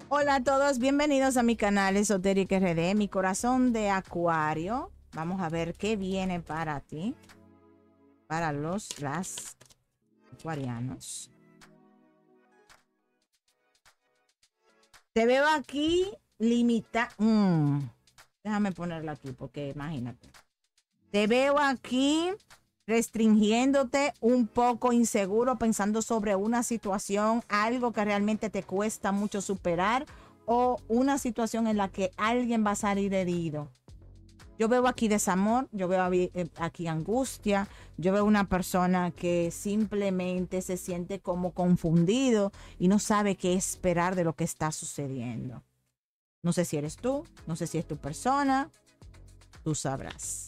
Hola a todos, bienvenidos a mi canal Esoteric RD, mi corazón de acuario. Vamos a ver qué viene para ti, para las acuarianos. Te veo aquí limita. Déjame ponerla aquí porque imagínate. Te veo aquí restringiéndote, un poco inseguro, pensando sobre una situación, algo que realmente te cuesta mucho superar o una situación en la que alguien va a salir herido. Yo veo aquí desamor, yo veo aquí angustia, yo veo una persona que simplemente se siente como confundido y no sabe qué esperar de lo que está sucediendo. No sé si eres tú, no sé si es tu persona, tú sabrás.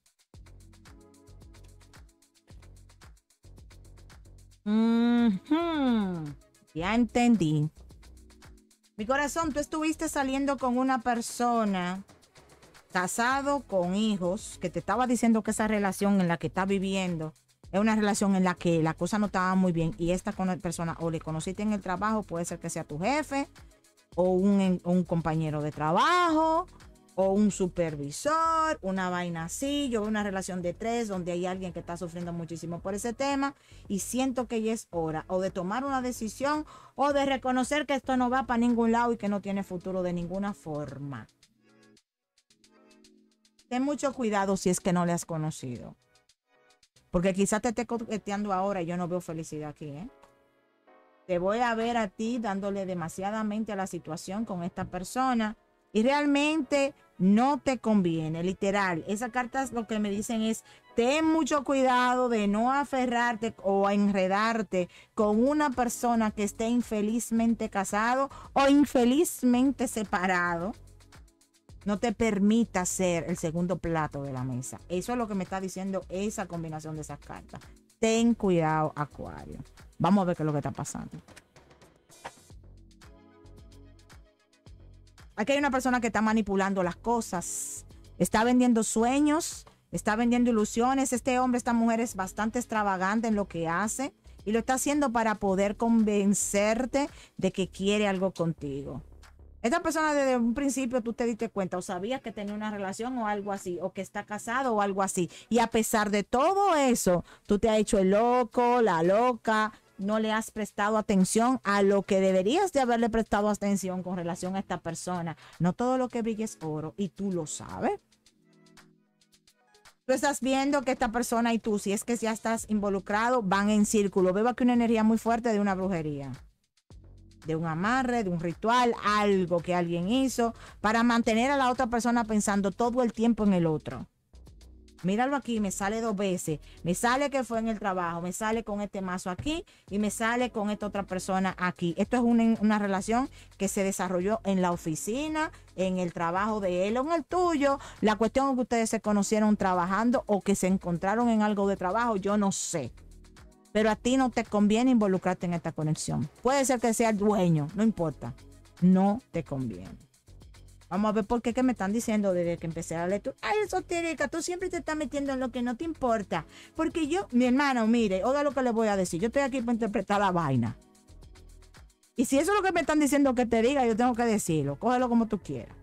Ya entendí. Mi corazón, tú estuviste saliendo con una persona, casado con hijos, que te estaba diciendo que esa relación en la que está viviendo es una relación en la que la cosa no estaba muy bien y esta persona o le conociste en el trabajo, puede ser que sea tu jefe o un compañero de trabajo o un supervisor, una vaina así. Yo veo una relación de tres donde hay alguien que está sufriendo muchísimo por ese tema y siento que ya es hora o de tomar una decisión o de reconocer que esto no va para ningún lado y que no tiene futuro de ninguna forma. Ten mucho cuidado si es que no le has conocido, porque quizás te esté coqueteando ahora y yo no veo felicidad aquí, ¿eh? Te voy a ver a ti dándole demasiadamente a la situación con esta persona y realmente no te conviene, literal. Esas cartas lo que me dicen es, ten mucho cuidado de no aferrarte o enredarte con una persona que esté infelizmente casado o infelizmente separado. No te permita ser el segundo plato de la mesa. Eso es lo que me está diciendo esa combinación de esas cartas. Ten cuidado, Acuario. Vamos a ver qué es lo que está pasando. Aquí hay una persona que está manipulando las cosas. Está vendiendo sueños, está vendiendo ilusiones. Este hombre, esta mujer es bastante extravagante en lo que hace y lo está haciendo para poder convencerte de que quiere algo contigo. Esta persona desde un principio tú te diste cuenta o sabías que tenía una relación o algo así, o que está casado o algo así. Y a pesar de todo eso, tú te has hecho el loco, la loca, no le has prestado atención a lo que deberías de haberle prestado atención con relación a esta persona. No todo lo que brilla es oro y tú lo sabes. Tú estás viendo que esta persona y tú, si es que ya estás involucrado, van en círculo. Veo aquí una energía muy fuerte de una brujería, de un amarre, de un ritual, algo que alguien hizo para mantener a la otra persona pensando todo el tiempo en el otro. Míralo aquí, me sale dos veces. Me sale que fue en el trabajo, me sale con este mazo aquí y me sale con esta otra persona aquí. Esto es una relación que se desarrolló en la oficina, en el trabajo de él o en el tuyo. La cuestión es que ustedes se conocieron trabajando o que se encontraron en algo de trabajo, yo no sé. Pero a ti no te conviene involucrarte en esta conexión. Puede ser que sea el dueño, no importa. No te conviene. Vamos a ver por qué que me están diciendo desde que empecé la lectura. Ay, esotérica, tú siempre te estás metiendo en lo que no te importa. Porque yo, mi hermano, mire, oiga lo que le voy a decir. Yo estoy aquí para interpretar la vaina. Y si eso es lo que me están diciendo que te diga, yo tengo que decirlo. Cógelo como tú quieras.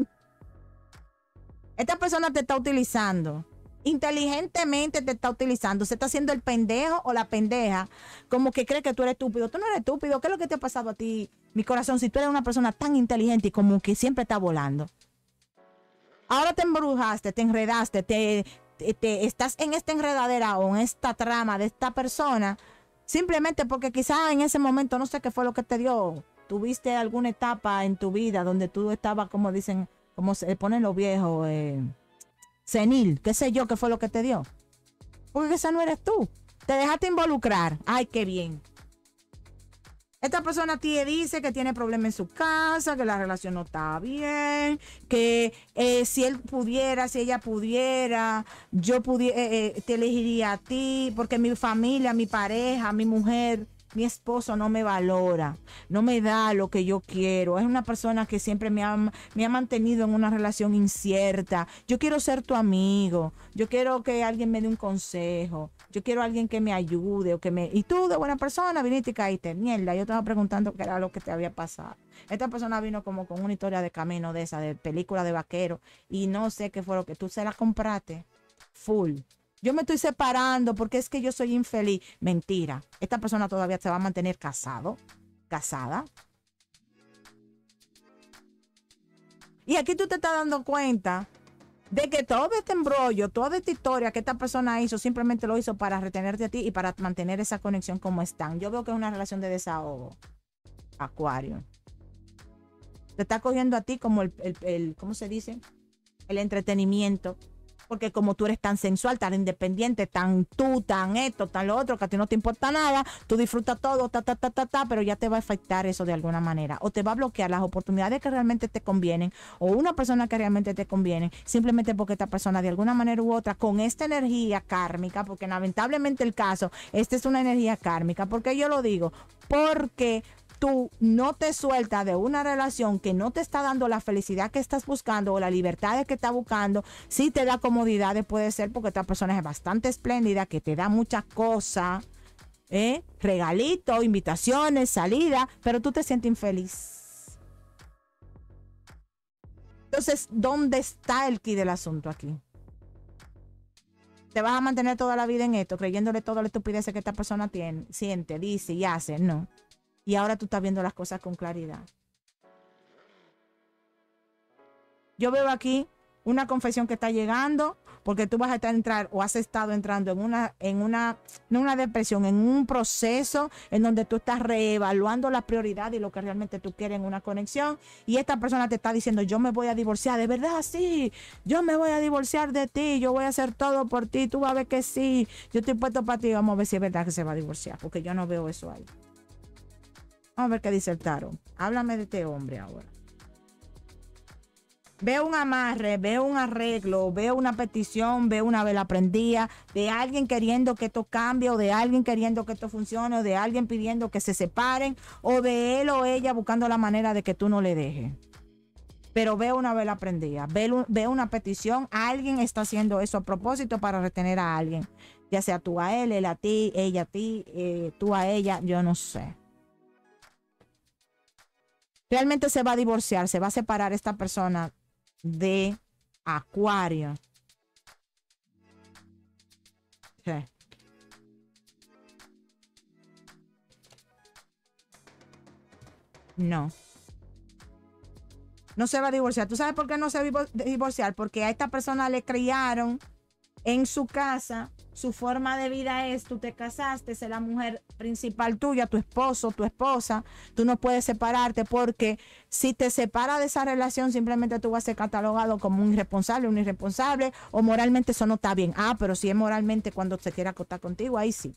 Esta persona te está utilizando. Inteligentemente te está utilizando. Se está haciendo el pendejo o la pendeja como que cree que tú eres estúpido. Tú no eres estúpido. ¿Qué es lo que te ha pasado a ti, mi corazón? Si tú eres una persona tan inteligente y como que siempre está volando. Ahora te embrujaste, te enredaste, te estás en esta enredadera o en esta trama de esta persona simplemente porque quizás en ese momento no sé qué fue lo que te dio. Tuviste alguna etapa en tu vida donde tú estabas, como dicen, como se ponen los viejos, senil, qué sé yo, qué fue lo que te dio. Porque esa no eres tú. Te dejaste involucrar. Ay, qué bien. Esta persona te dice que tiene problemas en su casa, que la relación no está bien, que si él pudiera, si ella pudiera, yo te elegiría a ti, porque mi familia, mi pareja, mi mujer mi esposo no me valora, no me da lo que yo quiero, es una persona que siempre me ha mantenido en una relación incierta, yo quiero ser tu amigo, yo quiero que alguien me dé un consejo, yo quiero alguien que me ayude, y tú de buena persona viniste y caíste, mierda, yo estaba preguntando qué era lo que te había pasado. Esta persona vino como con una historia de camino de esa, de película de vaquero, y no sé qué fue lo que tú se la compraste, full. Yo me estoy separando porque es que yo soy infeliz. Mentira. Esta persona todavía se va a mantener casada. Y aquí tú te estás dando cuenta de que todo este embrollo, toda esta historia que esta persona hizo, simplemente lo hizo para retenerte a ti y para mantener esa conexión como están. Yo veo que es una relación de desahogo. Acuario. Te está cogiendo a ti como el ¿cómo se dice? El entretenimiento. Porque como tú eres tan sensual, tan independiente, tan tú, tan esto, tan lo otro, que a ti no te importa nada, tú disfrutas todo, pero ya te va a afectar eso de alguna manera. O te va a bloquear las oportunidades que realmente te convienen, o una persona que realmente te conviene, simplemente porque esta persona de alguna manera u otra, con esta energía kármica, porque lamentablemente el caso, esta es una energía kármica. ¿Por qué yo lo digo? Porque tú no te sueltas de una relación que no te está dando la felicidad que estás buscando o la libertad que estás buscando. Sí te da comodidades, puede ser porque esta persona es bastante espléndida, que te da muchas cosas, regalitos, invitaciones, salida, pero tú te sientes infeliz. Entonces, ¿dónde está el quid del asunto aquí? ¿Te vas a mantener toda la vida en esto, creyéndole toda la estupidez que esta persona siente, dice y hace? No. Y ahora tú estás viendo las cosas con claridad. Yo veo aquí una confesión que está llegando, porque tú vas a entrar o has estado entrando en una depresión, en un proceso en donde tú estás reevaluando la prioridad y lo que realmente tú quieres en una conexión. Y esta persona te está diciendo, yo me voy a divorciar, de verdad, sí, yo me voy a divorciar de ti, yo voy a hacer todo por ti, tú vas a ver que sí, yo estoy puesto para ti, vamos a ver si es verdad que se va a divorciar, porque yo no veo eso ahí. Vamos a ver qué dice el tarot. Háblame de este hombre ahora. Veo un amarre, veo un arreglo, veo una petición, veo una vela prendida de alguien queriendo que esto cambie, o de alguien queriendo que esto funcione, o de alguien pidiendo que se separen, o de él o ella buscando la manera de que tú no le dejes. Pero veo una vela prendida, veo una petición. Alguien está haciendo eso a propósito para retener a alguien. Ya sea tú a él a ti, ella a ti, tú a ella, yo no sé. Realmente se va a divorciar, se va a separar esta persona de Acuario. Sí. No. No se va a divorciar. ¿Tú sabes por qué no se va a divorciar? Porque a esta persona le criaron en su casa. Su forma de vida es, tú te casaste, es la mujer principal tuya, tu esposo, tu esposa. Tú no puedes separarte, porque si te separas de esa relación, simplemente tú vas a ser catalogado como un irresponsable, o moralmente eso no está bien. Ah, pero si es moralmente cuando se quiera acostar contigo, ahí sí.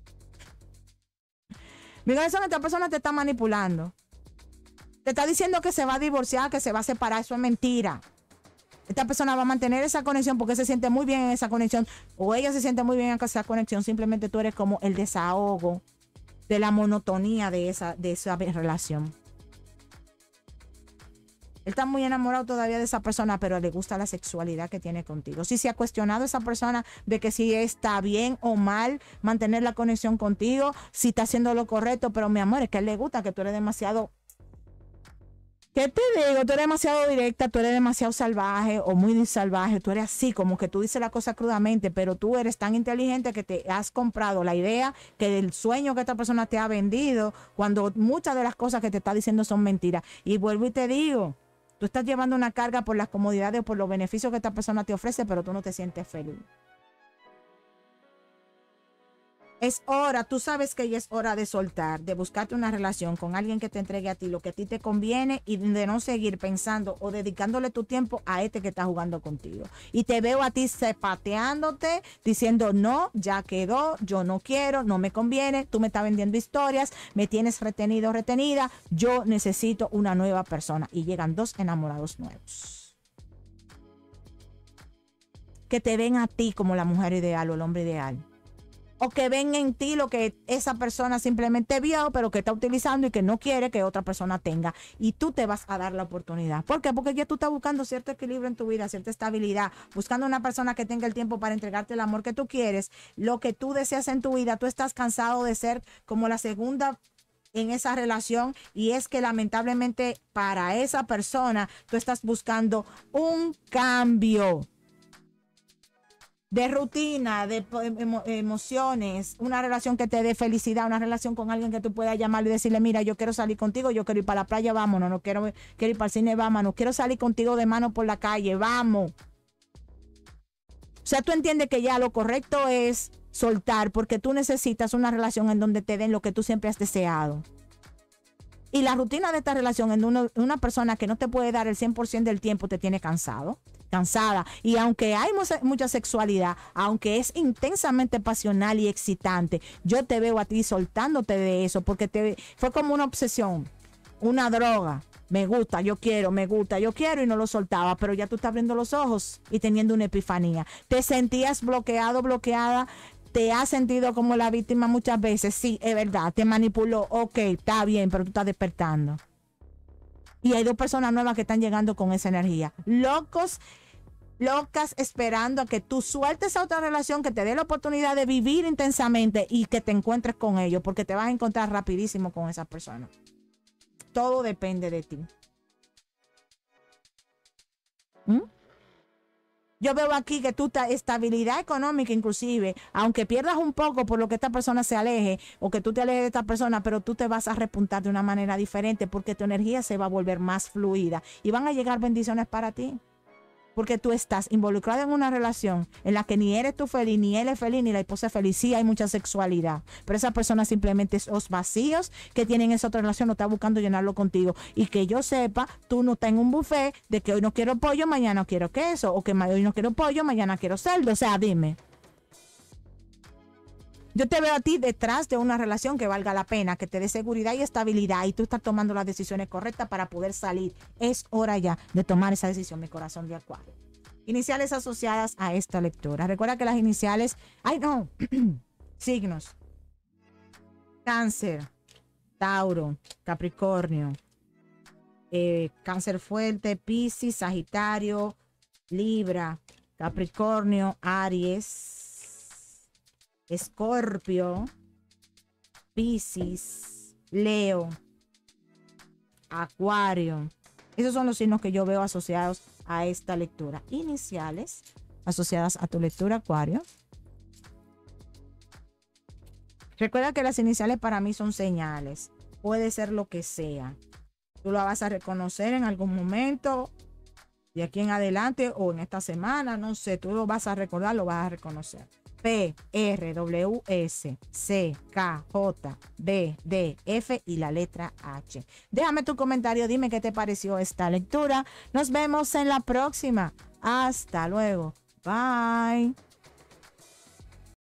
Mira, esta persona te está manipulando. Te está diciendo que se va a divorciar, que se va a separar. Eso es mentira. Esta persona va a mantener esa conexión porque se siente muy bien en esa conexión, o ella se siente muy bien en esa conexión. Simplemente tú eres como el desahogo de la monotonía de esa relación. Él está muy enamorado todavía de esa persona, pero le gusta la sexualidad que tiene contigo. Si se ha cuestionado esa persona de que si está bien o mal mantener la conexión contigo, si está haciendo lo correcto, pero mi amor, es que a él le gusta, que tú eres demasiado... ¿Qué te digo? Tú eres demasiado directa, tú eres demasiado salvaje o muy salvaje, tú eres así, como que tú dices la cosa crudamente, pero tú eres tan inteligente que te has comprado la idea que el sueño que esta persona te ha vendido, cuando muchas de las cosas que te está diciendo son mentiras. Y vuelvo y te digo, tú estás llevando una carga por las comodidades, por los beneficios que esta persona te ofrece, pero tú no te sientes feliz. Es hora, tú sabes que ya es hora de soltar, de buscarte una relación con alguien que te entregue a ti lo que a ti te conviene, y de no seguir pensando o dedicándole tu tiempo a este que está jugando contigo. Y te veo a ti zapateándote, diciendo no, ya quedó, yo no quiero, no me conviene, tú me estás vendiendo historias, me tienes retenido, retenida, yo necesito una nueva persona. Y llegan dos enamorados nuevos que te ven a ti como la mujer ideal o el hombre ideal. o que ven en ti lo que esa persona simplemente vio, pero que está utilizando y que no quiere que otra persona tenga. Y tú te vas a dar la oportunidad. ¿Por qué? Porque ya tú estás buscando cierto equilibrio en tu vida, cierta estabilidad, buscando una persona que tenga el tiempo para entregarte el amor que tú quieres, lo que tú deseas en tu vida. Tú estás cansado de ser como la segunda en esa relación, y es que lamentablemente para esa persona tú estás buscando un cambio de rutina, de emociones, una relación que te dé felicidad, una relación con alguien que tú puedas llamarle y decirle, mira, yo quiero salir contigo, yo quiero ir para la playa, vámonos, no quiero ir para el cine, vámonos, quiero salir contigo de mano por la calle, vamos. O sea, tú entiendes que ya lo correcto es soltar, porque tú necesitas una relación en donde te den lo que tú siempre has deseado. Y la rutina de esta relación en una persona que no te puede dar el 100% del tiempo te tiene cansada. Y aunque hay mucha sexualidad, aunque es intensamente pasional y excitante, yo te veo a ti soltándote de eso, porque fue como una obsesión, una droga. Me gusta, yo quiero, y no lo soltaba, pero ya tú estás abriendo los ojos y teniendo una epifanía. Te sentías bloqueado, bloqueada. ¿Te has sentido como la víctima muchas veces? Sí, es verdad, te manipuló. Ok, está bien, pero tú estás despertando. Y hay dos personas nuevas que están llegando con esa energía. Locas esperando a que tú sueltes a otra relación, que te dé la oportunidad de vivir intensamente y que te encuentres con ellos, porque te vas a encontrar rapidísimo con esa persona. Todo depende de ti. Yo veo aquí que tu estabilidad económica, inclusive, aunque pierdas un poco por lo que esta persona se aleje o que tú te alejes de esta persona, pero tú te vas a repuntar de una manera diferente porque tu energía se va a volver más fluida y van a llegar bendiciones para ti. Porque tú estás involucrado en una relación en la que ni eres tú feliz, ni él es feliz, ni la esposa es feliz. Sí hay mucha sexualidad, pero esa persona simplemente esos vacíos que tienen esa otra relación no está buscando llenarlo contigo. Y que yo sepa, tú no estás en un buffet de que hoy no quiero pollo, mañana quiero queso, o que hoy no quiero pollo, mañana quiero cerdo. O sea, dime. Yo te veo a ti detrás de una relación que valga la pena, que te dé seguridad y estabilidad, y tú estás tomando las decisiones correctas para poder salir. Es hora ya de tomar esa decisión, mi corazón de Acuario. Iniciales asociadas a esta lectura. Recuerda que las iniciales... signos. Cáncer, Tauro, Capricornio, Cáncer fuerte, Piscis, Sagitario, Libra, Capricornio, Aries, Escorpio, Piscis, Leo, Acuario. Esos son los signos que yo veo asociados a esta lectura. Iniciales asociadas a tu lectura, Acuario. Recuerda que las iniciales para mí son señales. Puede ser lo que sea. Tú lo vas a reconocer en algún momento de aquí en adelante o en esta semana, no sé, tú lo vas a recordar, lo vas a reconocer. P, R, W, S, C, K, J, B, D, F y la letra H. Déjame tu comentario, dime qué te pareció esta lectura. Nos vemos en la próxima. Hasta luego. Bye.